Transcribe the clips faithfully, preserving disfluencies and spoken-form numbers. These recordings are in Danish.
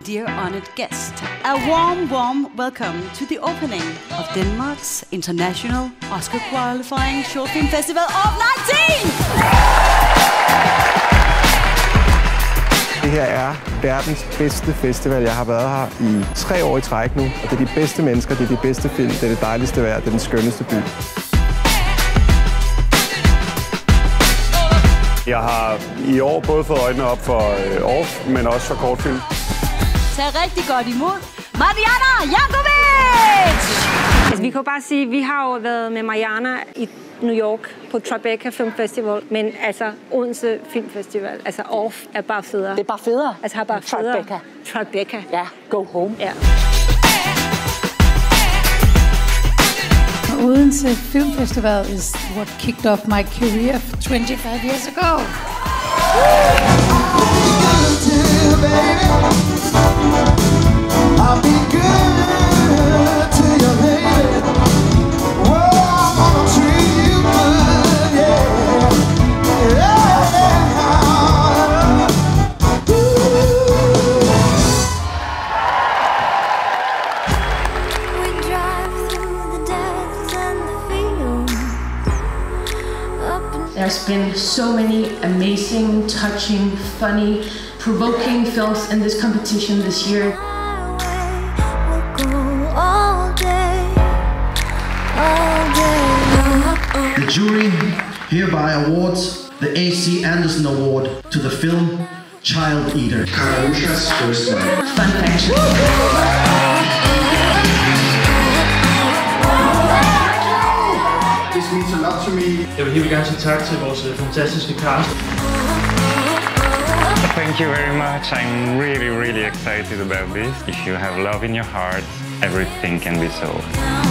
Dear honored guest, a warm, warm welcome to the opening of Denmark's International Oscar Qualifying Short Film Festival O F nineteen! Det her er verdens bedste festival. Jeg har været her i tre år i træk nu, og det er de bedste mennesker, det er de bedste film, det er det dejligste vejr, det er den skønneste by. Jeg har i år både fået øjnene op for øh, off, men også for kortfilm. Tag rigtig godt imod Mariana Jankovic! Altså, vi kan jo bare sige, at vi har jo været med Mariana i New York på throwback Film Festival, men altså Odense Film Festival, altså Off er bare federe. Det er bare federe? Altså har bare federe. Throwback. Ja, go home. Ja. Odense Film Festival is what kicked off my career twenty-five years ago. I'll be good to you, baby. Well, I wanna treat you good, yeah. Yeah, yeah. We drive through the deserts and the fields. There's been so many amazing, touching, funny, provoking films in this competition this year. The jury hereby awards the A C Anderson Award to the film Child Eater. Karusha's first night. Fun fact. This means a lot to me. Jeg vil helt gerne sige tak til vores fantastiske cast. Thank you very much. I'm really, really excited about this. If you have love in your heart, everything can be solved.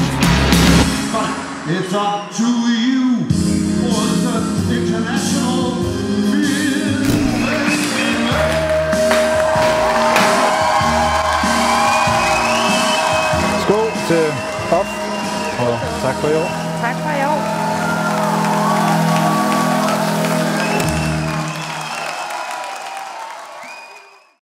It's up to you for the International Film Festival. Skål til O F, og tak for i år. Tak for i år.